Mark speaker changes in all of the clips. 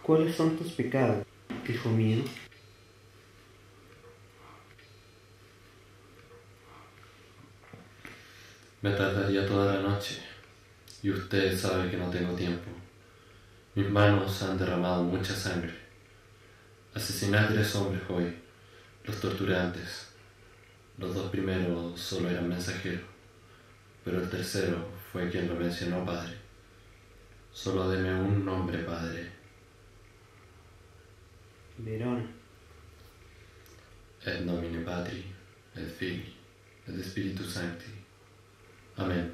Speaker 1: ¿Cuáles son tus pecados, hijo mío?
Speaker 2: Me tardaría toda la noche, y usted sabe que no tengo tiempo. Mis manos han derramado mucha sangre. Asesiné a 3 hombres hoy, los torturé antes. Los 2 primeros solo eran mensajeros, pero el tercero fue quien lo mencionó, padre. Solo deme un nombre, padre.
Speaker 1: Verona.
Speaker 2: Et nomine Patri, et Filii, et Spiritus Sancti. Amén.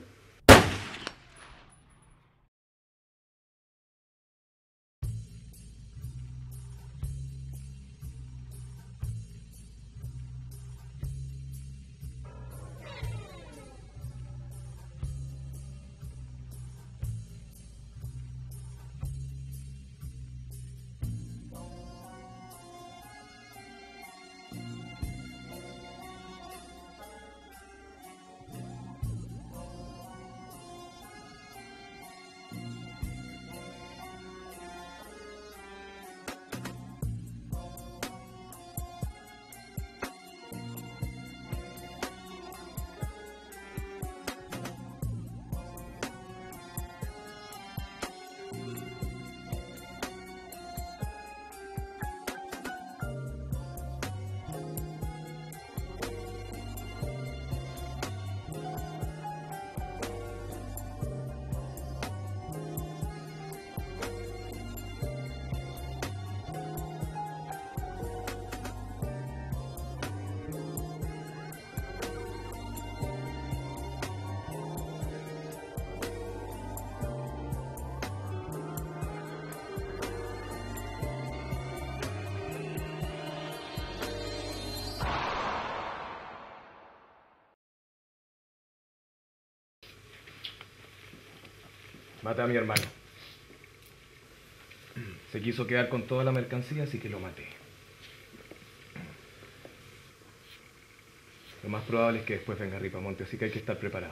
Speaker 3: Maté a mi hermano. Se quiso quedar con toda la mercancía, así que lo maté. Lo más probable es que después venga Ripamonte, así que hay que estar preparado.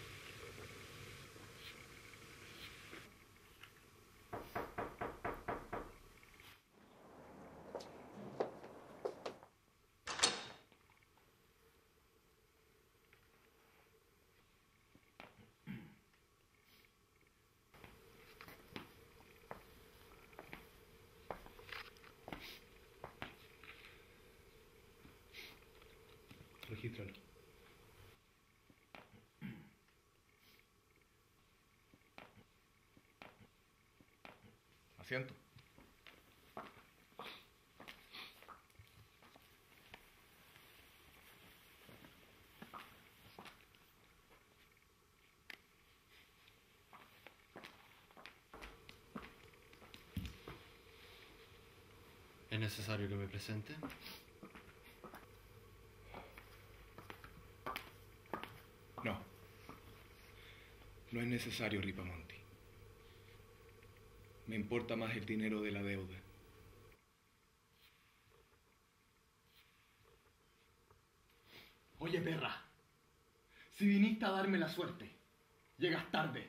Speaker 3: Regístralo. Asiento.
Speaker 2: ¿Es necesario que me presente?
Speaker 3: No. No es necesario, Ripamonti. Me importa más el dinero de la deuda. Oye, perra. Si viniste a darme la suerte, llegas tarde.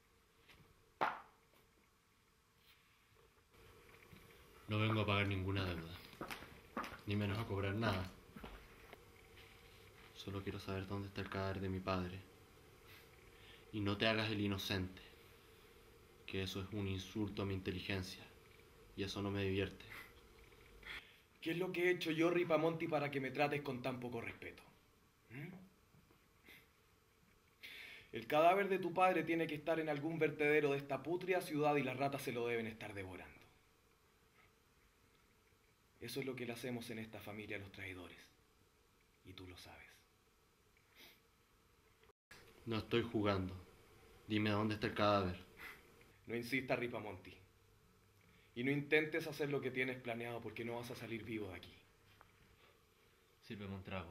Speaker 2: No vengo a pagar ninguna deuda, ni menos a cobrar nada. Solo quiero saber dónde está el cadáver de mi padre. Y no te hagas el inocente, que eso es un insulto a mi inteligencia, y eso no me divierte.
Speaker 3: ¿Qué es lo que he hecho yo, Ripamonti, para que me trates con tan poco respeto? El cadáver de tu padre tiene que estar en algún vertedero de esta pútrida ciudad y las ratas se lo deben estar devorando. Eso es lo que le hacemos en esta familia a los traidores. Y tú lo sabes.
Speaker 2: No estoy jugando. Dime dónde está el cadáver.
Speaker 3: No insistas, Ripamonti. Y no intentes hacer lo que tienes planeado porque no vas a salir vivo de aquí.
Speaker 2: Sírveme un trago.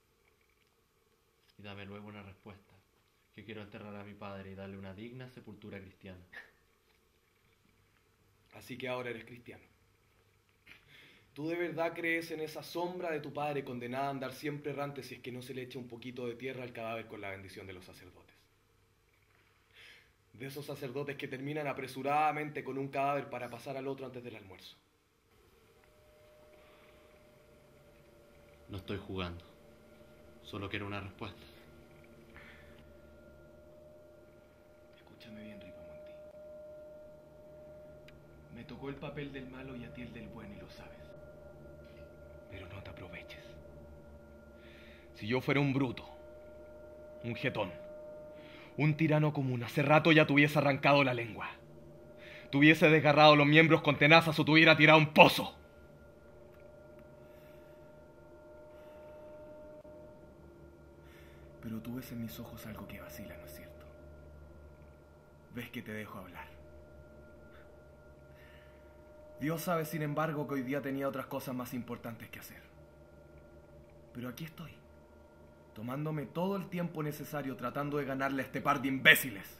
Speaker 2: Y dame luego una respuesta. Que quiero enterrar a mi padre y darle una digna sepultura cristiana.
Speaker 3: Así que ahora eres cristiano. ¿Tú de verdad crees en esa sombra de tu padre condenada a andar siempre errante si es que no se le echa un poquito de tierra al cadáver con la bendición de los sacerdotes? De esos sacerdotes que terminan apresuradamente con un cadáver para pasar al otro antes del almuerzo.
Speaker 2: No estoy jugando. Solo quiero una respuesta.
Speaker 3: Escúchame bien, Ripamonti. Me tocó el papel del malo y a ti el del bueno, y lo sabes. Pero no te aproveches. Si yo fuera un bruto, un jetón, un tirano común, hace rato ya te hubiese arrancado la lengua. Te hubiese desgarrado los miembros con tenazas o te hubiera tirado a un pozo. Pero tú ves en mis ojos algo que vacila, ¿no es cierto? Ves que te dejo hablar. Dios sabe, sin embargo, que hoy día tenía otras cosas más importantes que hacer. Pero aquí estoy, tomándome todo el tiempo necesario tratando de ganarle a este par de imbéciles.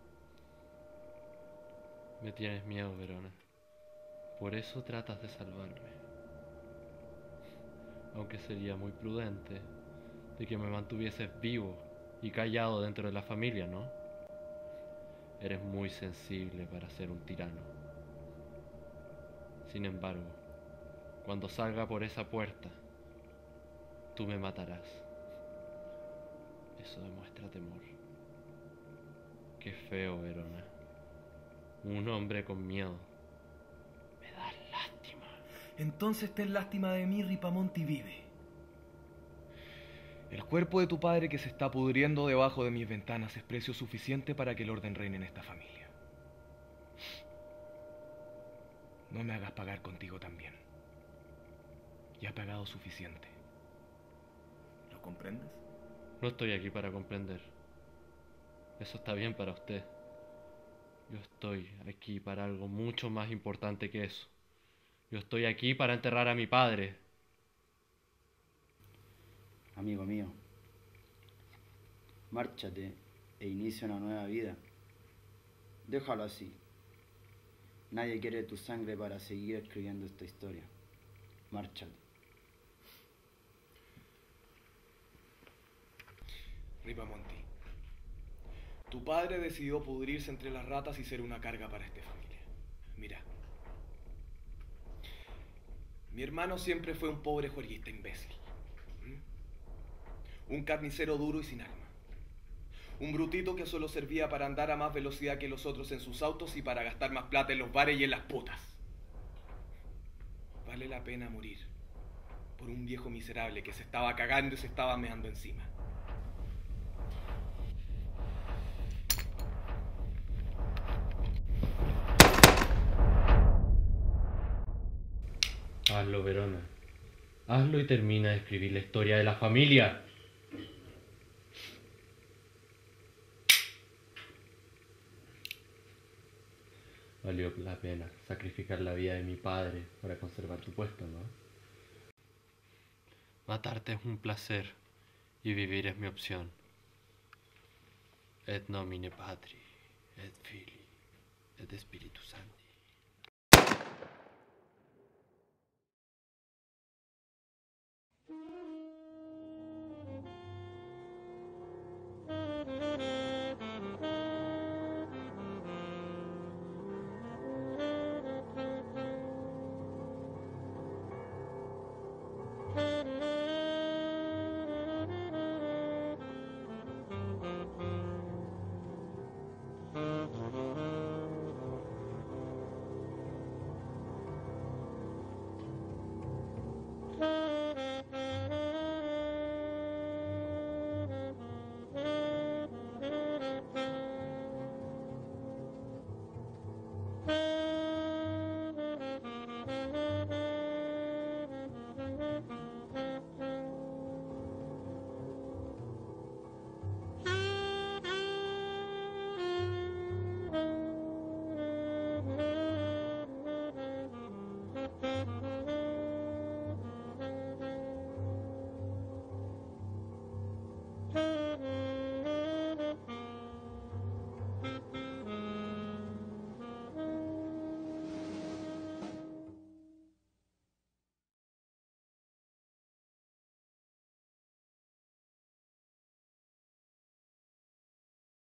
Speaker 2: Me tienes miedo, Verona. Por eso tratas de salvarme. Aunque sería muy prudente de que me mantuvieses vivo y callado dentro de la familia, ¿no? Eres muy sensible para ser un tirano. Sin embargo, cuando salga por esa puerta, tú me matarás. Eso demuestra temor. Qué feo, Verona. Un hombre con miedo. Me da lástima.
Speaker 3: Entonces ten lástima de mí, Ripamonti vive. El cuerpo de tu padre que se está pudriendo debajo de mis ventanas es precio suficiente para que el orden reine en esta familia. No me hagas pagar contigo también. Ya he pagado suficiente. ¿Lo comprendes?
Speaker 2: No estoy aquí para comprender. Eso está bien para usted. Yo estoy aquí para algo mucho más importante que eso. Yo estoy aquí para enterrar a mi padre.
Speaker 1: Amigo mío, márchate e inicia una nueva vida. Déjalo así. Nadie quiere tu sangre para seguir escribiendo esta historia. Márchate.
Speaker 3: Ripamonti, tu padre decidió pudrirse entre las ratas y ser una carga para esta familia. Mira, mi hermano siempre fue un pobre juerguista imbécil. Un carnicero duro y sin alma. Un brutito que solo servía para andar a más velocidad que los otros en sus autos y para gastar más plata en los bares y en las putas. Vale la pena morir por un viejo miserable que se estaba cagando y se estaba meando encima.
Speaker 2: Hazlo, Verona. Hazlo y termina de escribir la historia de la familia. Valió la pena sacrificar la vida de mi padre para conservar tu puesto, ¿no? Matarte es un placer y vivir es mi opción. Et nomine Patri, et Filii, et Spiritus Sancti.